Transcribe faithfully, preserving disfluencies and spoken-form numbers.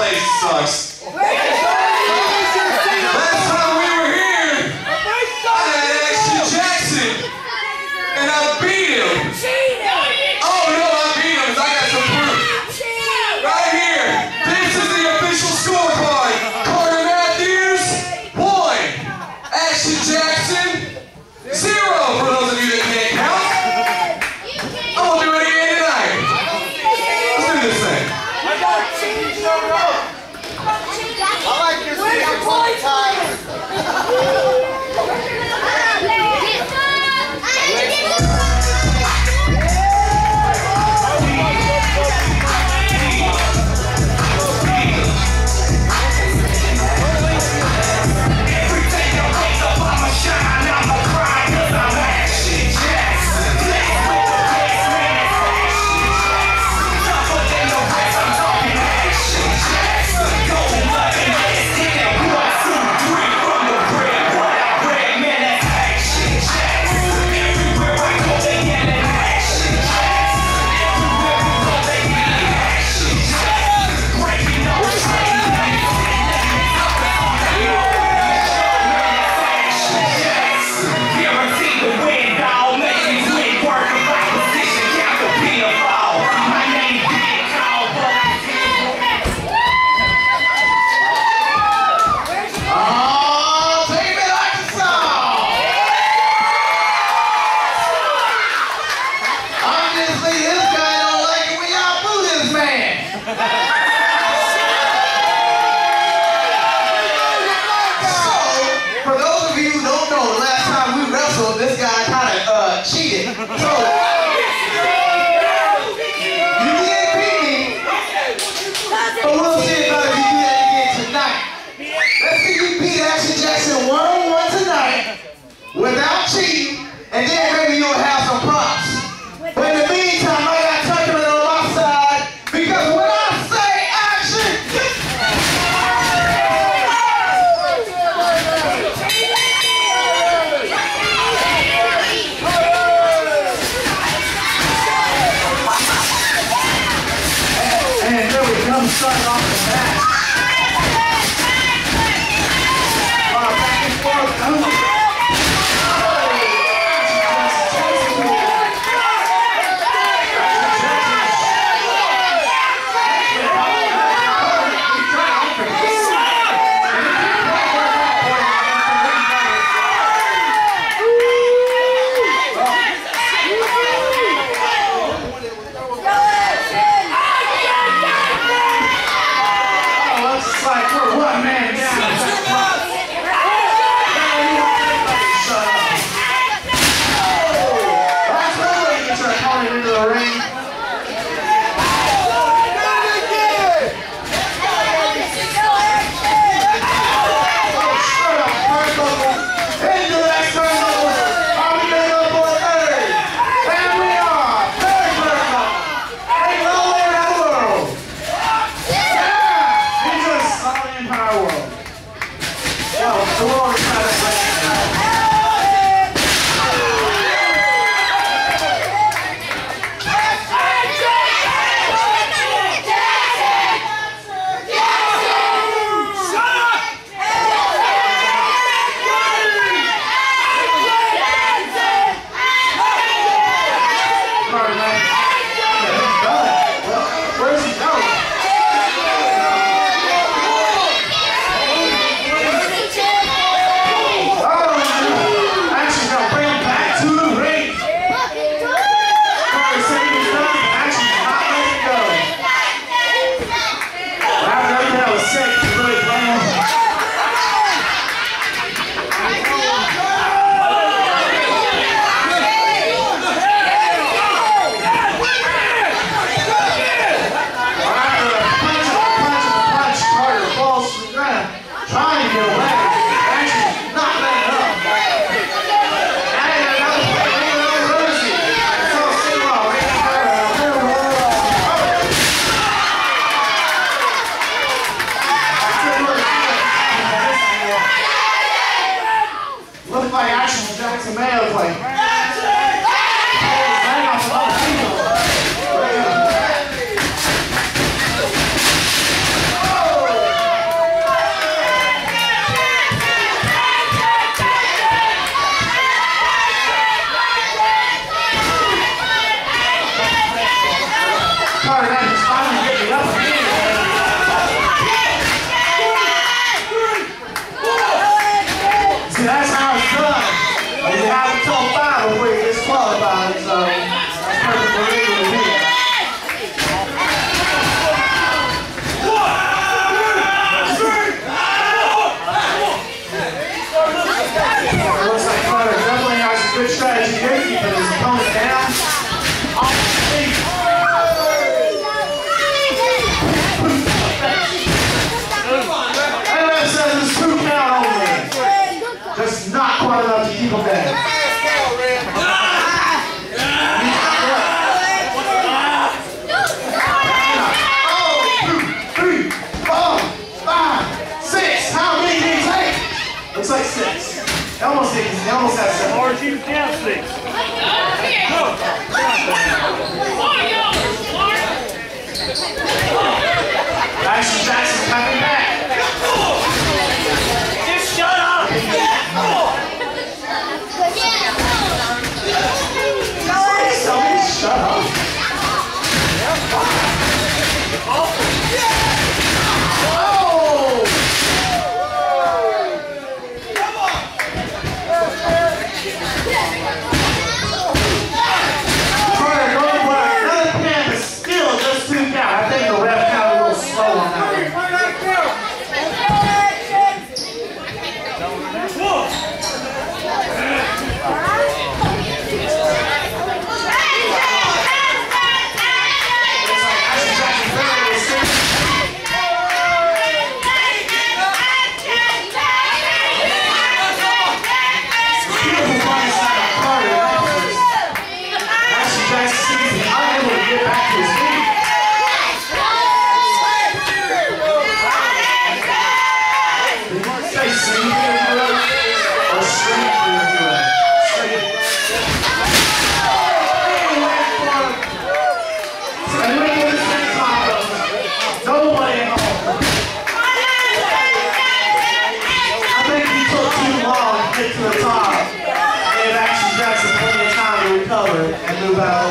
place sucks. Last time we were here, I had Action Jackson, and I beat him. Oh no, I beat him, 'cause I got some proof. Right here, this is the official scorecard. Carter Matthews, one. Action Jackson, zero, for those of you that can't count. I'm gonna do it again tonight. Let's do this thing. I like your secret one time. This guy kind of uh, cheated. So, you did beat me, but we'll see about if you do that again tonight. Let's see you beat Action Jackson one on one tonight without cheating, and then maybe you'll have some props. But in the meantime, I got Tuckerman on my side, because when I say action, and there we come, starting off the bat. Uh, back and forth. Oh. Oh! about